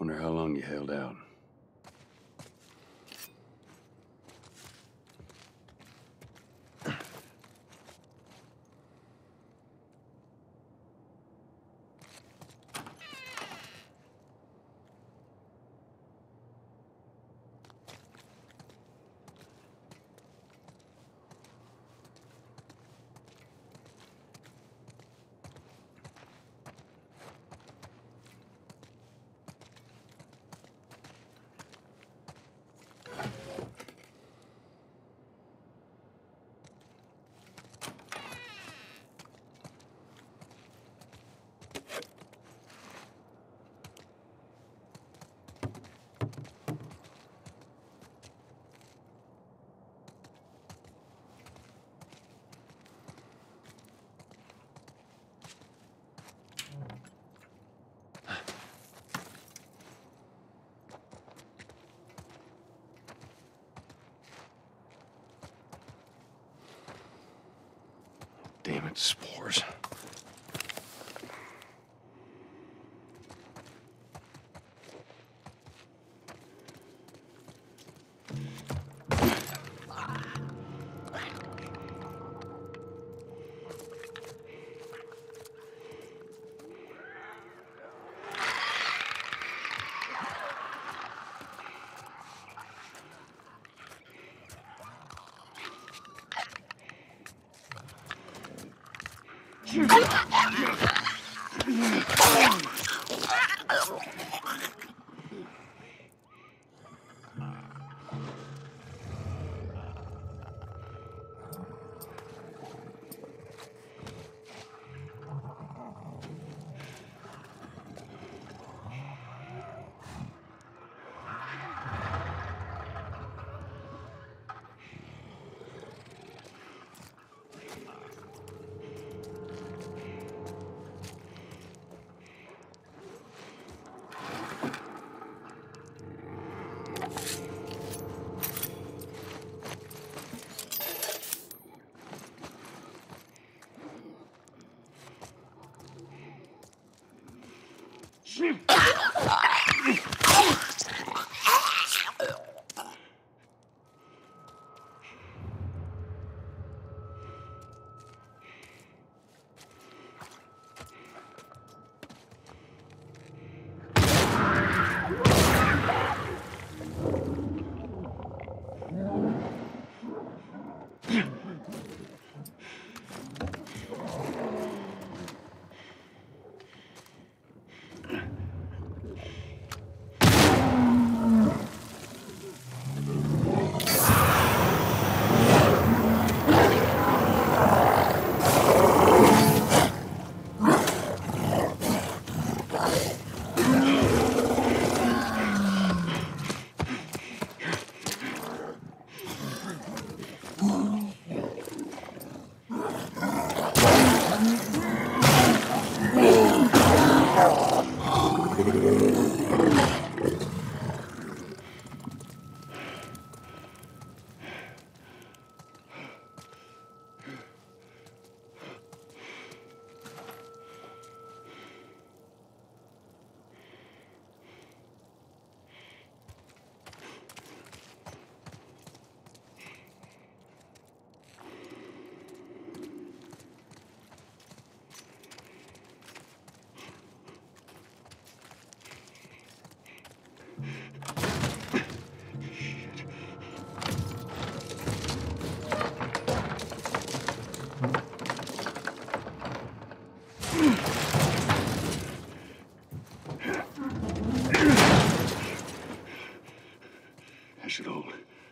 Wonder how long you held out. Damn it, spores. Should hold.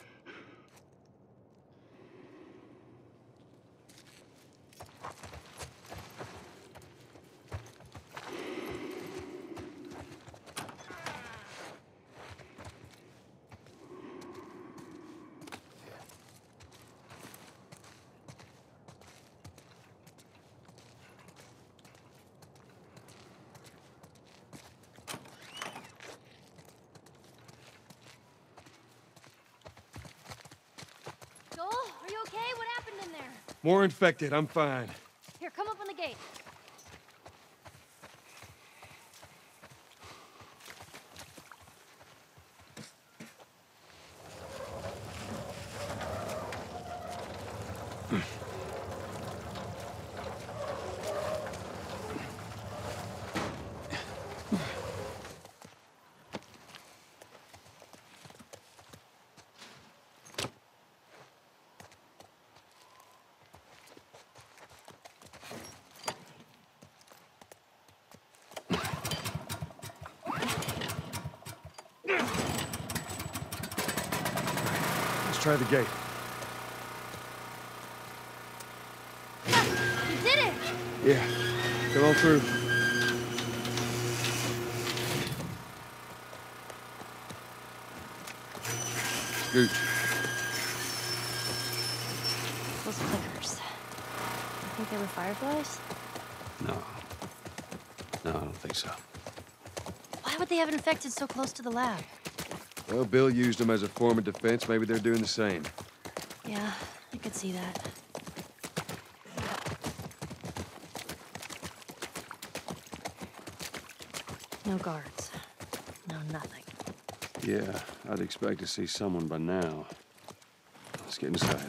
Joel, are you okay? What happened in there? More infected. I'm fine. Here, come up on the gate. Let's try the gate. You did it! Yeah. Come on through. Scoot. Those flickers. I think they were fireflies? No. No, I don't think so. Why would they have infected so close to the lab? Well, Bill used them as a form of defense. Maybe they're doing the same. Yeah, I could see that. No guards. No nothing. Yeah, I'd expect to see someone by now. Let's get inside.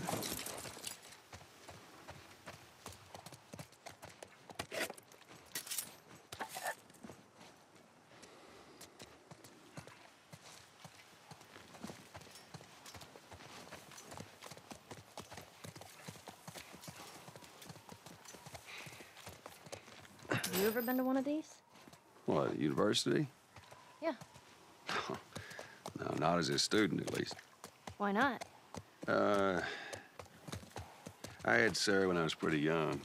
Have you ever been to one of these? What, university? Yeah. No, not as a student, at least. Why not? I had Sarah when I was pretty young.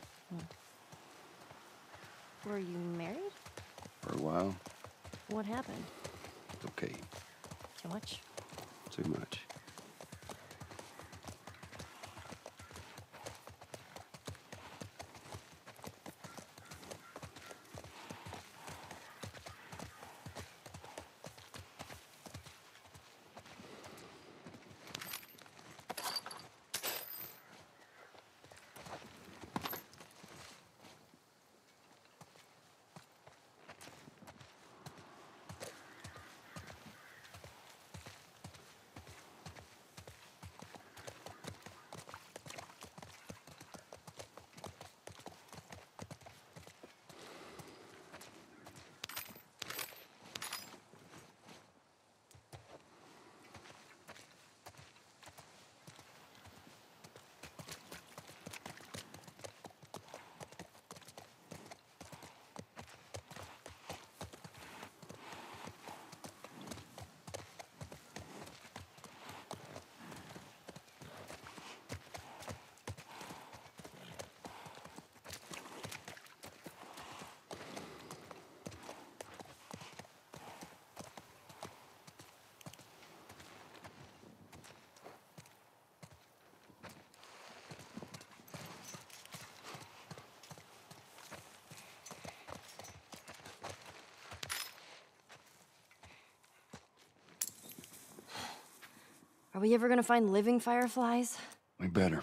Were you married? For a while. What happened? Okay, Too much? too much. Are we ever gonna find living fireflies? We better.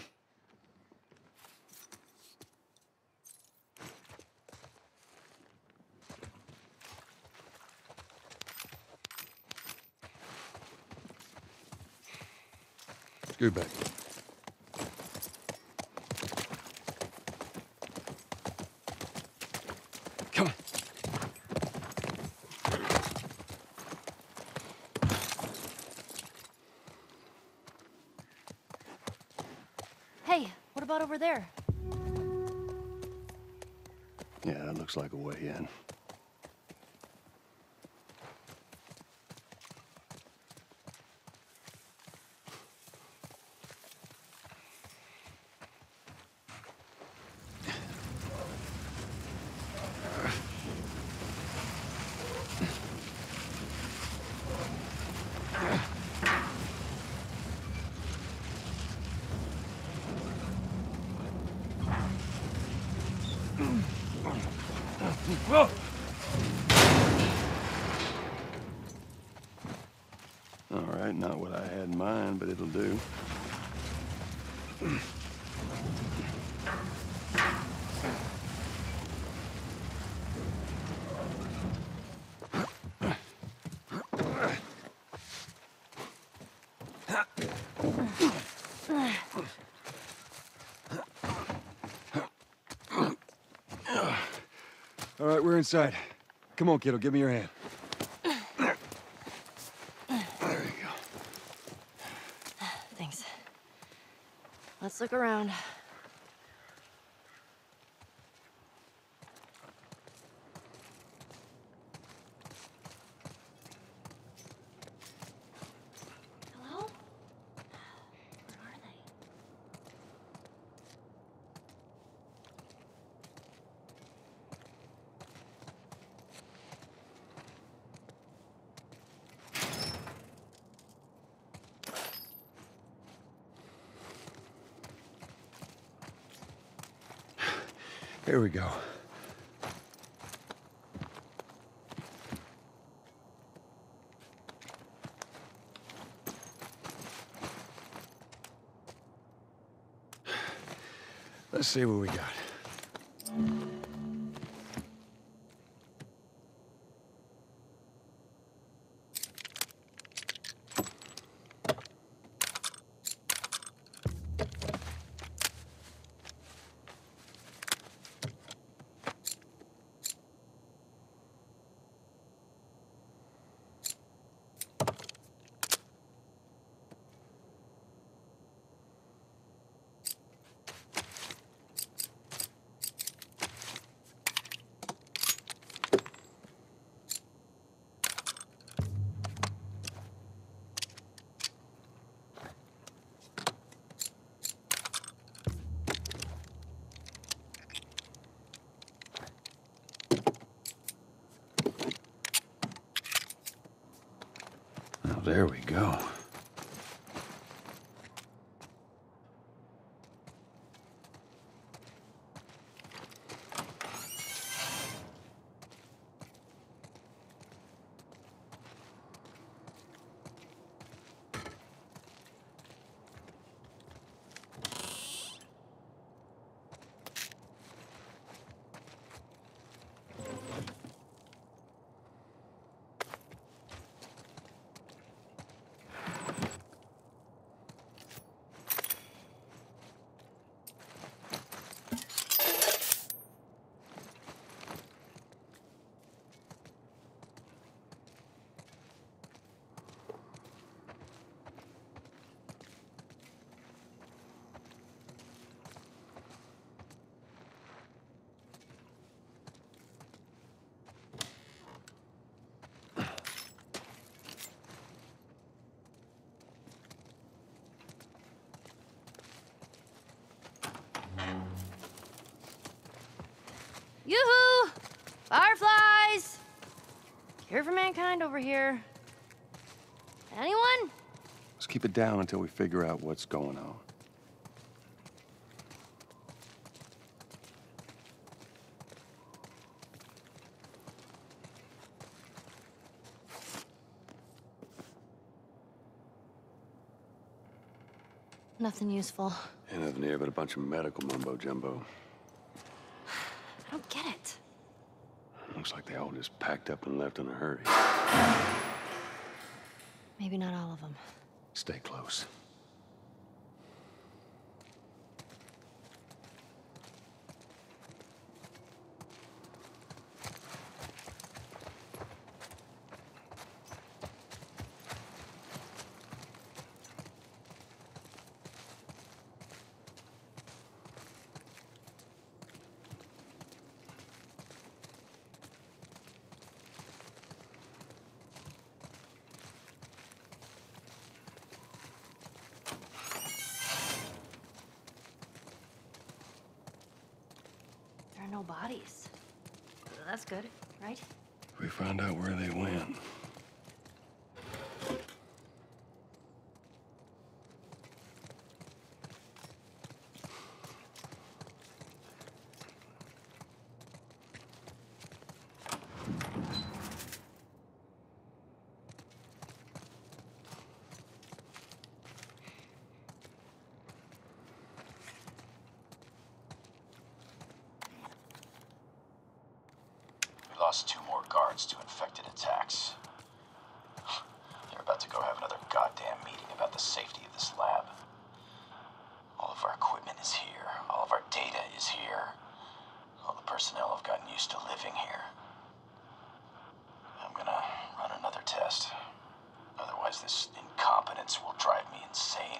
Scoot back. Come on. Hey, what about over there? Yeah, that looks like a way in. Whoa! All right, not what I had in mind, but it'll do. All right, we're inside. Come on, kiddo, give me your hand. There you go. Thanks. Let's look around. Here we go. Let's see what we got. Oh, there we go. Yoo-hoo! Fireflies! Cure for mankind over here. Anyone? Let's keep it down until we figure out what's going on. Nothing useful. Ain't nothing here but a bunch of medical mumbo-jumbo. I don't get it. Looks like they all just packed up and left in a hurry. Maybe not all of them. Stay close. There are no bodies. That's good, right? We found out where they went. We lost 2 more guards to infected attacks. They're about to go have another goddamn meeting about the safety of this lab. All of our equipment is here. All of our data is here. All the personnel have gotten used to living here. I'm gonna run another test. Otherwise, this incompetence will drive me insane.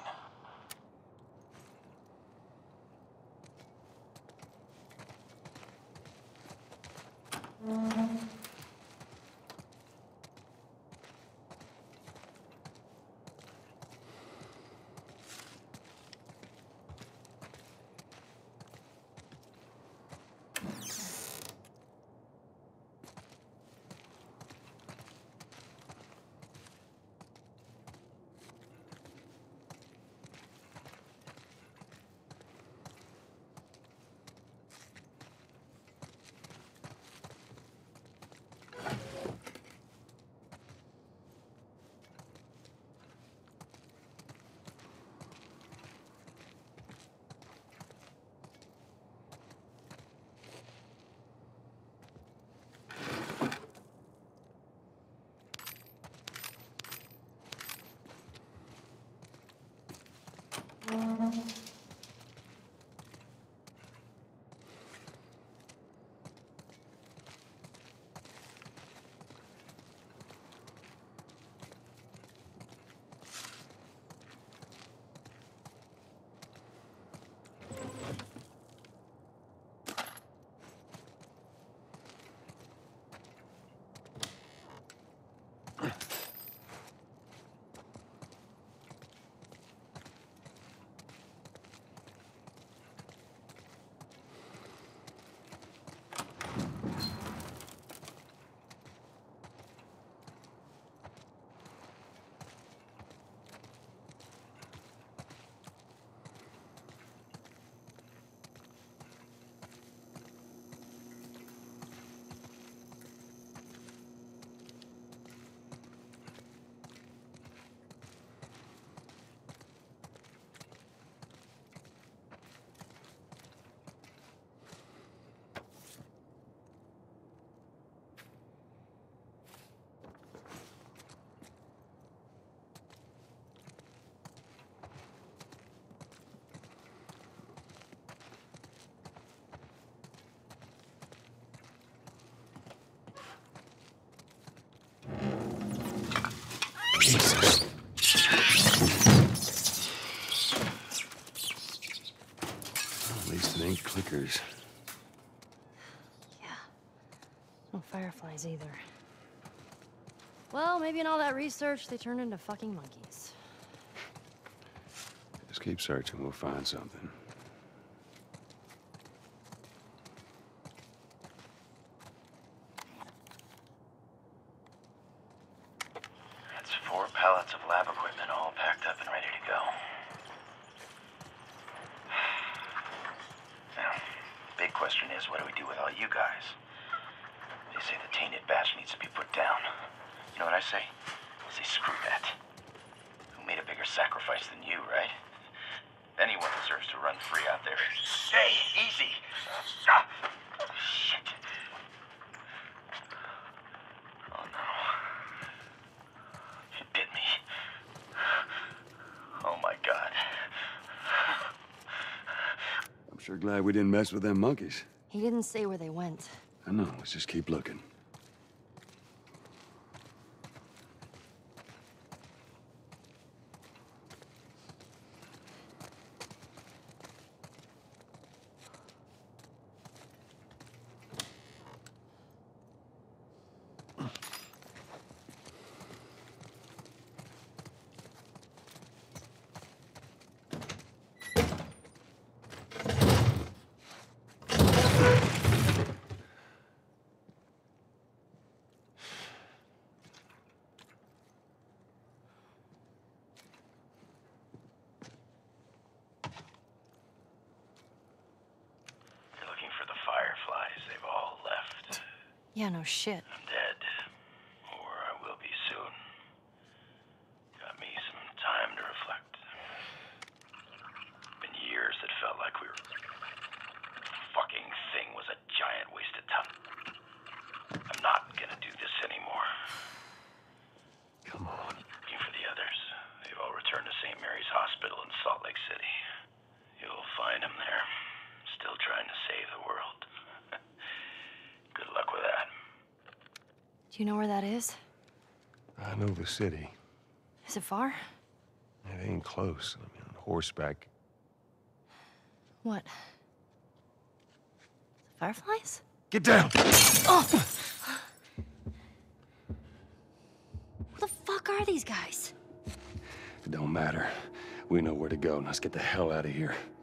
Jesus. At least it ain't clickers. Yeah. No fireflies either. Well, maybe in all that research, they turned into fucking monkeys. Just keep searching, we'll find something. That's 4 pallets of lab equipment all packed up and ready to go. Now, big question is, what do we do with all you guys? They say the tainted batch needs to be put down. You know what I say? I say screw that. Who made a bigger sacrifice than you, right? Anyone deserves to run free out there. Hey, easy! Ah, shit. Oh no. You bit me. Oh my God. I'm sure glad we didn't mess with them monkeys. He didn't say where they went. I know, let's just keep looking. You're looking for the fireflies. They've all left. Yeah, no shit. I'm dead. Or I will be soon. Got me some time to reflect. Been years that felt like we were... fucking thing was a giant waste of time. I'm not gonna do this anymore. Come on. Looking for the others. They've all returned to St. Mary's Hospital in Salt Lake City. You'll find them there. Still trying to save the world. Good luck with that. Do you know where that is? I know the city. Is it far? It ain't close. I mean, on horseback. What? The fireflies? Get down! Oh! Who the fuck are these guys? It don't matter. We know where to go. Now let's get the hell out of here.